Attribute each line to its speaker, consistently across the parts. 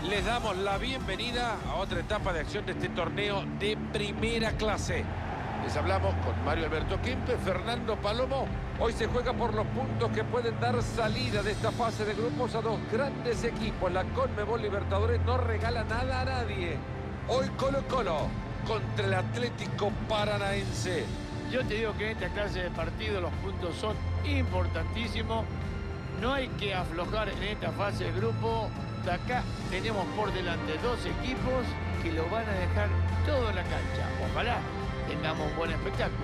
Speaker 1: Les damos la bienvenida a otra etapa de acción de este torneo de primera clase. Les hablamos con Mario Alberto Kempe, Fernando Palomo. Hoy se juega por los puntos que pueden dar salida de esta fase de grupos a dos grandes equipos. La Conmebol Libertadores no regala nada a nadie. Hoy Colo-Colo contra el Atlético Paranaense.
Speaker 2: Yo te digo que en esta clase de partido los puntos son importantísimos. No hay que aflojar en esta fase de grupo. De acá tenemos por delante dos equipos que lo van a dejar todo en la cancha. Ojalá tengamos un buen espectáculo.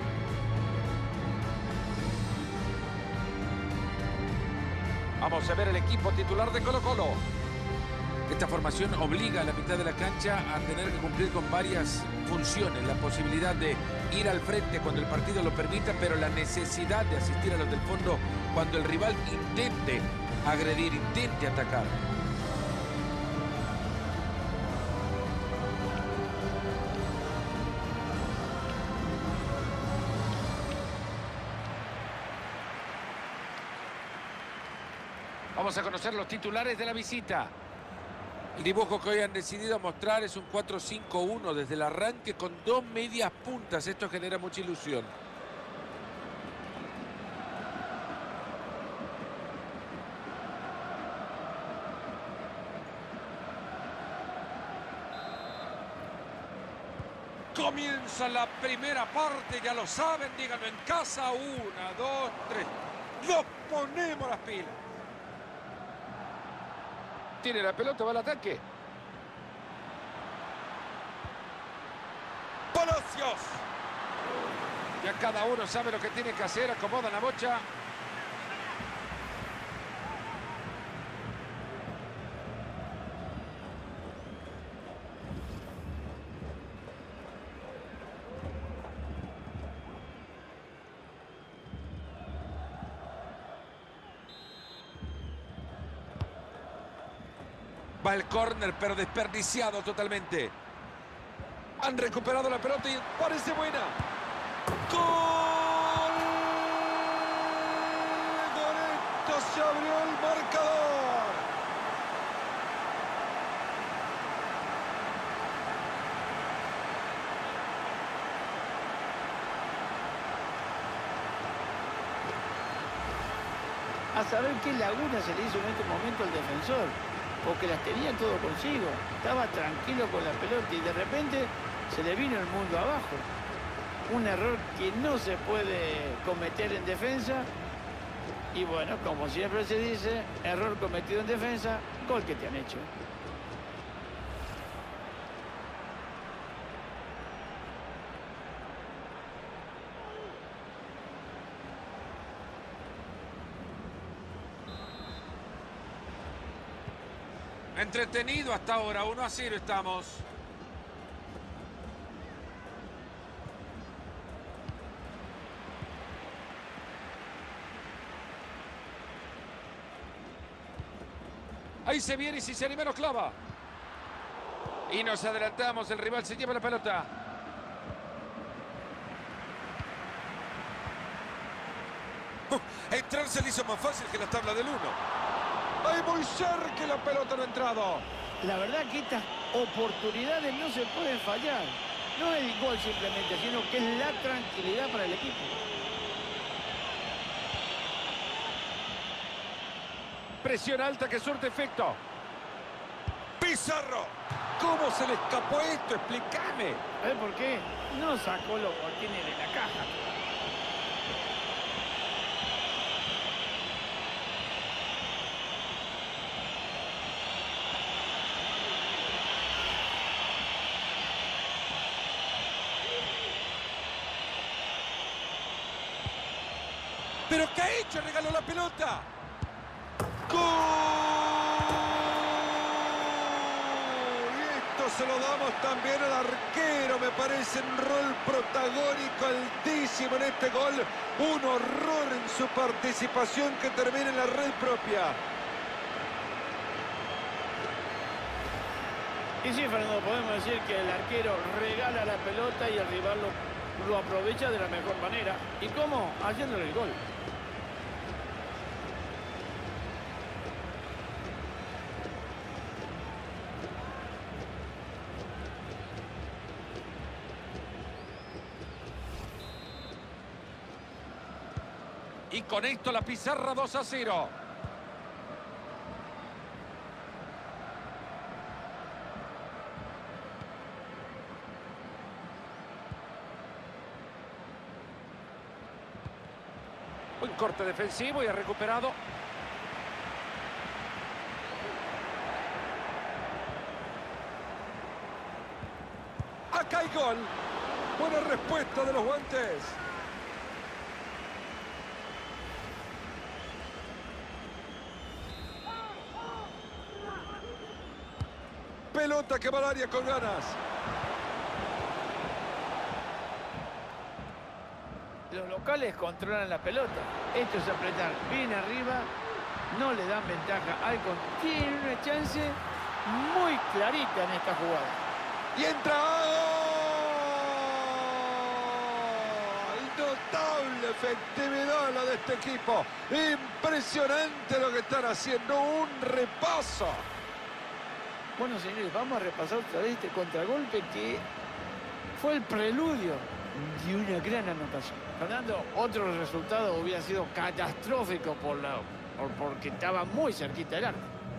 Speaker 1: Vamos a ver el equipo titular de Colo-Colo. Esta formación obliga a la mitad de la cancha a tener que cumplir con varias funciones. La posibilidad de ir al frente cuando el partido lo permita, pero la necesidad de asistir a los del fondo cuando el rival intente agredir, intente atacar. Vamos a conocer los titulares de la visita. El dibujo que hoy han decidido mostrar es un 4-5-1 desde el arranque con dos medias puntas. Esto genera mucha ilusión. Comienza la primera parte, ya lo saben, díganlo en casa. 1, 2, 3. Nos ponemos las pilas. Tiene la pelota, va al ataque. Palacios. Ya cada uno sabe lo que tiene que hacer. Acomoda la bocha. Va el córner, pero desperdiciado totalmente. Han recuperado la pelota y parece buena. ¡Gol! Con esto se abrió el marcador.
Speaker 2: A saber qué laguna se le hizo en este momento al defensor. Porque las tenía todo consigo. Estaba tranquilo con la pelota y de repente se le vino el mundo abajo. Un error que no se puede cometer en defensa. Y bueno, como siempre se dice, error cometido en defensa, gol que te han hecho.
Speaker 1: Entretenido hasta ahora, 1-0 estamos. Ahí se viene y si se anima lo clava. Y nos adelantamos, el rival se lleva la pelota. Entrar se le hizo más fácil que la tabla del 1. ¡Ay, muy cerca la pelota no ha entrado!
Speaker 2: La verdad que estas oportunidades no se pueden fallar. No es el gol simplemente, sino que es la tranquilidad para el equipo.
Speaker 1: Presión alta que surte efecto. Pizarro. ¿Cómo se le escapó esto? Explícame.
Speaker 2: ¿Sabes por qué? No sacó los botines de la caja.
Speaker 1: ¿Pero qué ha hecho? Regaló la pelota. ¡Gol! Y esto se lo damos también al arquero. Me parece un rol protagónico altísimo en este gol. Un horror en su participación que termina en la red propia.
Speaker 2: Y sí, Fernando, podemos decir que el arquero regala la pelota y el rival lo aprovecha de la mejor manera. ¿Y cómo? Haciéndole el gol.
Speaker 1: Y con esto la pizarra 2-0. Buen corte defensivo y ha recuperado. Acá hay gol. Buena respuesta de los guantes. Pelota que va al área con ganas.
Speaker 2: Los locales controlan la pelota. Esto es apretar bien arriba. No le dan ventaja al contrario. Tiene una chance muy clarita en esta jugada.
Speaker 1: Y entra. Notable efectividad la de este equipo. Impresionante lo que están haciendo. Un repaso.
Speaker 2: Bueno, señores, vamos a repasar otra vez este contragolpe que fue el preludio de una gran anotación. Fernando, otro resultado hubiera sido catastrófico porque estaba muy cerquita del arco.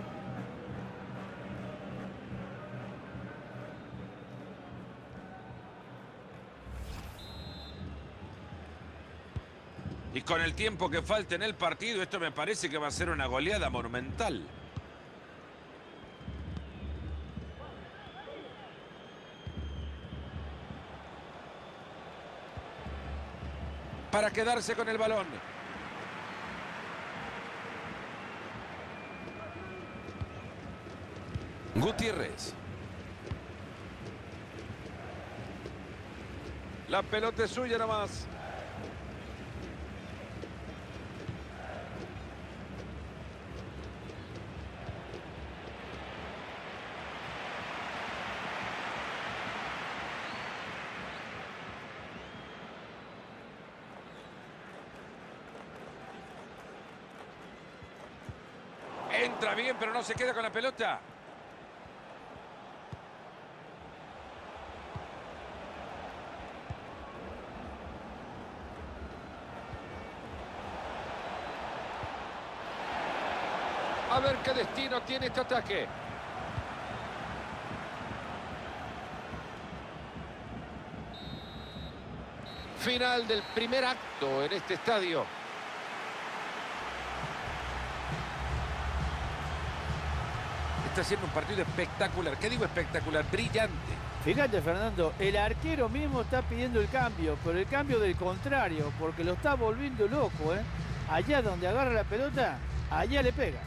Speaker 1: Y con el tiempo que falta en el partido, esto me parece que va a ser una goleada monumental. Para quedarse con el balón. Gutiérrez. La pelota es suya nomás. Entra bien, pero no se queda con la pelota. A ver qué destino tiene este ataque. Final del primer acto en este estadio. Está haciendo un partido espectacular. ¿Qué digo espectacular? Brillante.
Speaker 2: Fíjate, Fernando, el arquero mismo está pidiendo el cambio, pero el cambio del contrario, porque lo está volviendo loco, ¿eh? Allá donde agarra la pelota, allá le pega.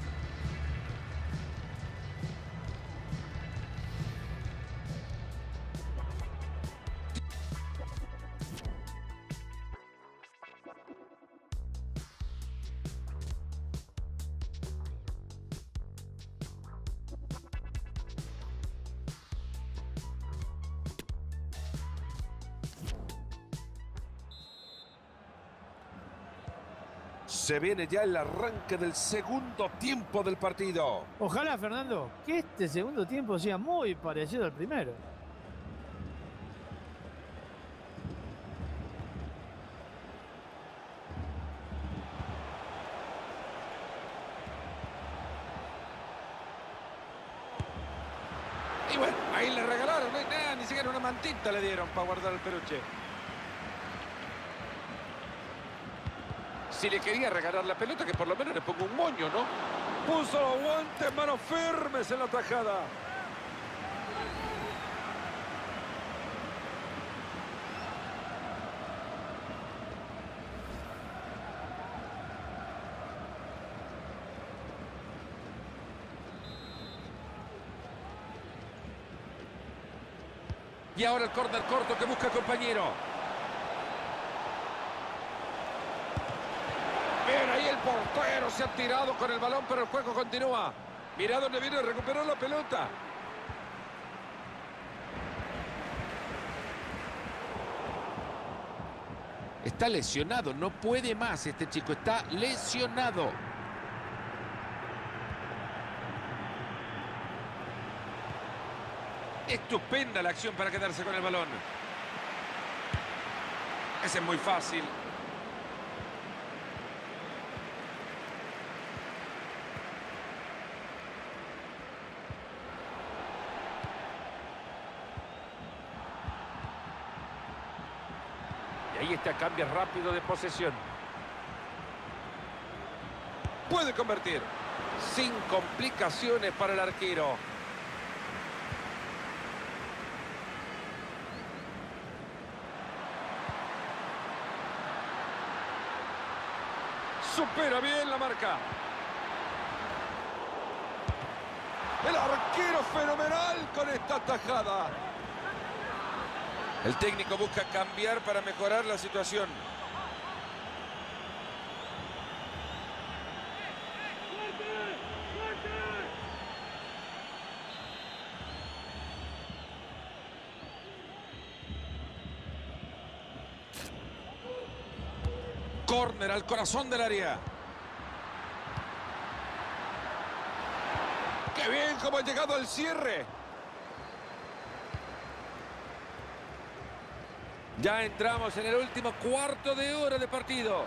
Speaker 1: Se viene ya el arranque del segundo tiempo del partido.
Speaker 2: Ojalá, Fernando, que este segundo tiempo sea muy parecido al primero.
Speaker 1: Y bueno, ahí le regalaron, nada, ni siquiera una mantita le dieron para guardar el peluche. Si le quería regalar la pelota, que por lo menos le ponga un moño, ¿no? Puso los guantes, manos firmes en la tajada. Y ahora el córner corto que busca compañero. Bien, ahí el portero se ha tirado con el balón, pero el juego continúa. Mira dónde viene a recuperar la pelota. Está lesionado, no puede más este chico, está lesionado. Estupenda la acción para quedarse con el balón. Ese es muy fácil. Ahí está, cambia rápido de posesión. Puede convertir. Sin complicaciones para el arquero. Supera bien la marca. El arquero fenomenal con esta tajada. El técnico busca cambiar para mejorar la situación. Córner al corazón del área. ¡Qué bien cómo ha llegado al cierre! Ya entramos en el último cuarto de hora de partido.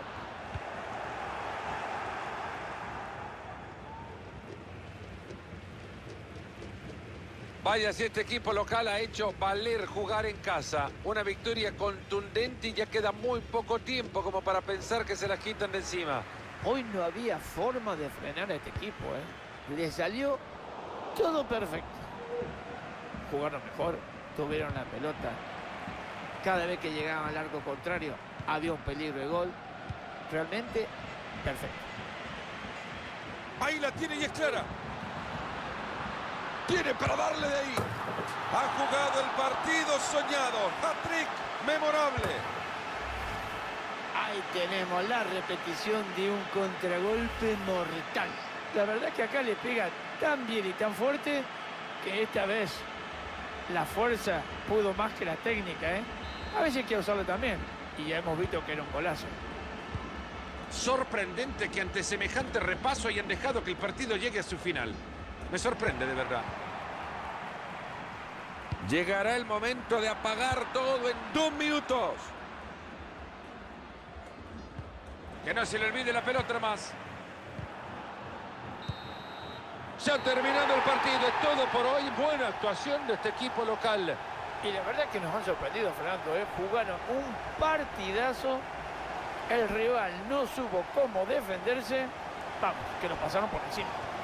Speaker 1: Vaya si este equipo local ha hecho valer jugar en casa. Una victoria contundente y ya queda muy poco tiempo como para pensar que se la quitan de encima.
Speaker 2: Hoy no había forma de frenar a este equipo, ¿eh? Le salió todo perfecto. Jugaron mejor, tuvieron la pelota. Cada vez que llegaban al arco contrario había un peligro de gol. Realmente perfecto.
Speaker 1: Ahí la tiene y es clara. Tiene para darle de ahí. Ha jugado el partido soñado. Hat-trick memorable.
Speaker 2: Ahí tenemos la repetición de un contragolpe mortal. La verdad es que acá le pega tan bien y tan fuerte que esta vez la fuerza pudo más que la técnica, ¿eh? A veces hay que usarlo también. Y ya hemos visto que era un golazo.
Speaker 1: Sorprendente que ante semejante repaso hayan dejado que el partido llegue a su final. Me sorprende de verdad. Llegará el momento de apagar todo en 2 minutos. Que no se le olvide la pelota más. Se ha terminado el partido. Es todo por hoy. Buena actuación de este equipo local.
Speaker 2: Y la verdad es que nos han sorprendido, Fernando, ¿eh? Jugaron un partidazo. El rival no supo cómo defenderse. Vamos, que nos pasaron por encima.